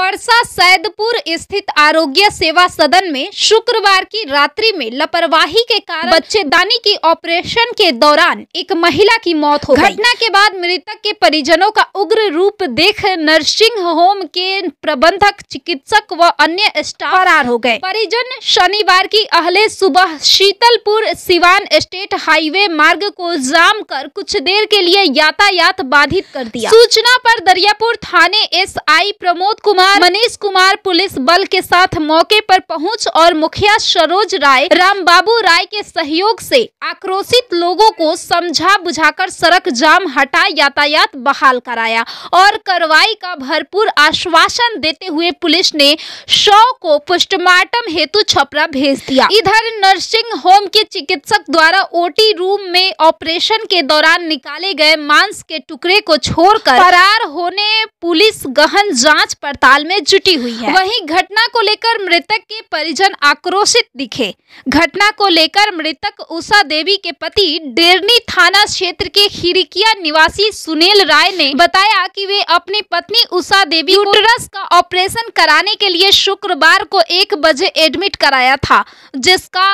परसा सैदपुर स्थित आरोग्य सेवा सदन में शुक्रवार की रात्रि में लापरवाही के कारण बच्चेदानी की ऑपरेशन के दौरान एक महिला की मौत हो गई। घटना के बाद मृतक के परिजनों का उग्र रूप देख नर्सिंग होम के प्रबंधक, चिकित्सक व अन्य स्टाफ फरार हो गए। परिजन शनिवार की अहले सुबह शीतलपुर सिवान स्टेट हाईवे मार्ग को जाम कर कुछ देर के लिए यातायात बाधित कर दिया। सूचना पर दरियापुर थाने एसआई प्रमोद कुमार, मनीष कुमार पुलिस बल के साथ मौके पर पहुंच और मुखिया सरोज राय, रामबाबू राय के सहयोग से आक्रोशित लोगों को समझा बुझाकर सड़क जाम हटा यातायात बहाल कराया और कार्रवाई का भरपूर आश्वासन देते हुए पुलिस ने शव को पोस्टमार्टम हेतु छपरा भेज दिया। इधर नर्सिंग होम के चिकित्सक द्वारा ओटी रूम में ऑपरेशन के दौरान निकाले गए मांस के टुकड़े को छोड़कर फरार होने पुलिस गहन जांच पड़ताल में जुटी हुई है। वहीं घटना को लेकर मृतक के परिजन आक्रोशित दिखे। घटना को लेकर मृतक उषा देवी के पति डेरनी थाना क्षेत्र के खिड़किया निवासी सुनील राय ने बताया कि वे अपनी पत्नी उषा देवी यूटरस का ऑपरेशन कराने के लिए शुक्रवार को 1 बजे एडमिट कराया था, जिसका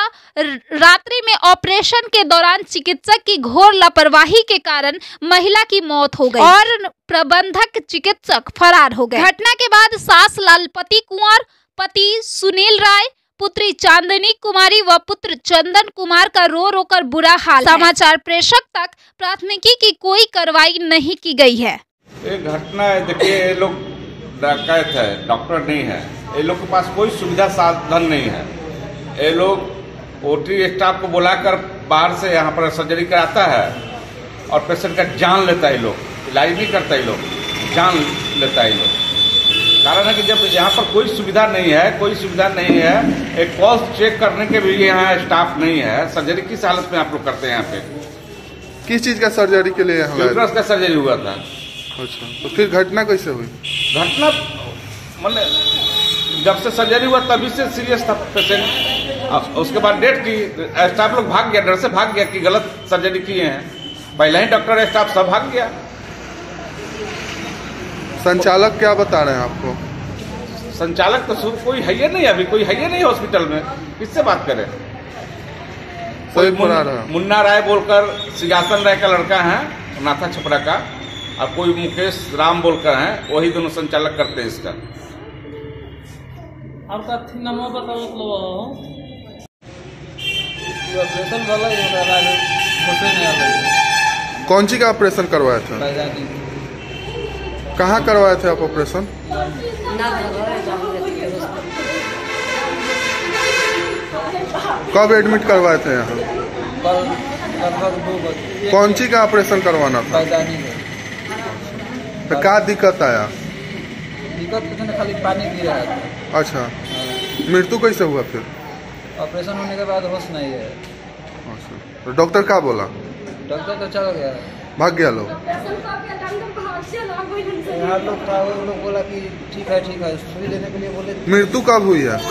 रात्रि में ऑपरेशन के दौरान चिकित्सक की घोर लापरवाही के कारण महिला की मौत हो गई और प्रबंधक चिकित्सक फरार हो गए। घटना के बाद सास लालपति कुंवर, पति सुनील राय, पुत्री चांदनी कुमारी व पुत्र चंदन कुमार का रो रो कर बुरा हाल। समाचार प्रेषक तक प्राथमिकी की कोई कार्रवाई नहीं की गई है। ये घटना है, देखिए ये लोग डकैत है, डॉक्टर नहीं है, ये लोग के पास कोई सुविधा साधन नहीं है। ये लोग ओटी स्टाफ को बुलाकर बाहर से यहाँ पर सर्जरी कराता है और पेशेंट का जान लेता है। लोग इलाज नहीं करता, ये लोग जान लेता है। लोग कारण है कि जब यहाँ पर कोई सुविधा नहीं है, एक पल्स चेक करने के भी यहाँ स्टाफ नहीं है। सर्जरी किस हालत में आप लोग करते हैं? यहाँ पे किस चीज का सर्जरी के लिए? यूट्रस का सर्जरी हुआ था। अच्छा, तो फिर घटना कैसे हुई? घटना मतलब जब से सर्जरी हुआ तभी से सीरियस था पेशेंट। उसके बाद डेट की स्टाफ लोग भाग गया, डर से भाग गया कि गलत सर्जरी किए हैं। पहले ही डॉक्टर स्टाफ सब भाग गया। संचालक क्या बता रहे हैं आपको? संचालक तो कोई है ही नहीं, अभी कोई है ही नहीं हॉस्पिटल में, किससे बात करें? कोई मुन्ना राय बोलकर सिंहासन राय का लड़का है, नाथा छपरा का, और कोई मुकेश राम बोलकर है, वही दोनों संचालक करते हैं इसका। आपका नाम बताओ। ऑपरेशन वाला कौन सी का ऑपरेशन करवाया था? कहाँ करवाए थे आप ऑपरेशन? कब एडमिट करवाए थे यहाँ? कौन सी का ऑपरेशन करवाना था? तो क्या दिक्कत आया? दिक्कत खाली पानी गिर रहा था। अच्छा, मृत्यु कैसे हुआ फिर? ऑपरेशन होने के बाद होश नहीं है। अच्छा, तो डॉक्टर क्या बोला? डॉक्टर तो चला गया, भाग गया लोग। यहाँ लोग बोला कि ठीक है सुई लेने के लिए बोले। मृत्यु कब हुई है?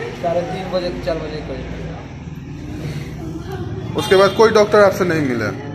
3:30 बजे 4 बजे करीब। उसके बाद कोई डॉक्टर आपसे नहीं मिला?